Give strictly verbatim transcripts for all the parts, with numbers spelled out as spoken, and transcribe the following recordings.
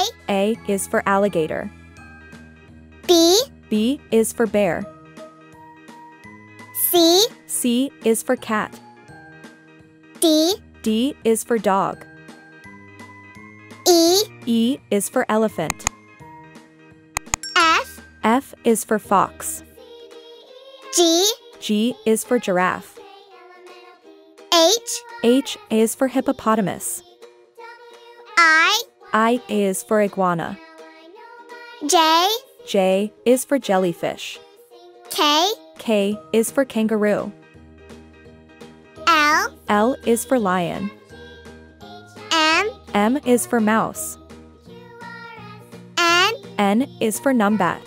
A is for alligator. B. B is for bear. C. C is for cat. D. D is for dog. E. E is for elephant. F. F is for fox. G. G is for giraffe. H. H is for hippopotamus. I. I is for iguana. J. J is for jellyfish. K. K is for kangaroo. L. L is for lion. M. M is for mouse. N. N is for numbat.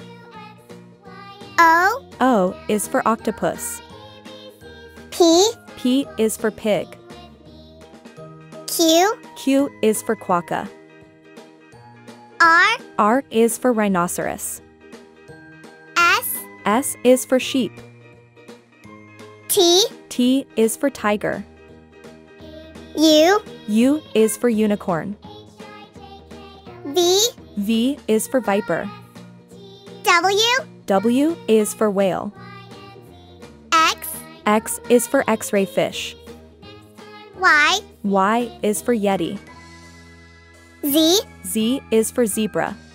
O. O is for octopus. P. P is for pig. Q. Q is for quokka. R. R is for rhinoceros. S. S is for sheep. T. T is for tiger. U. U is for unicorn. V. V is for viper. W. W is for whale. X. X is for X-ray fish. Y. Y is for yeti. Z. Z is for zebra.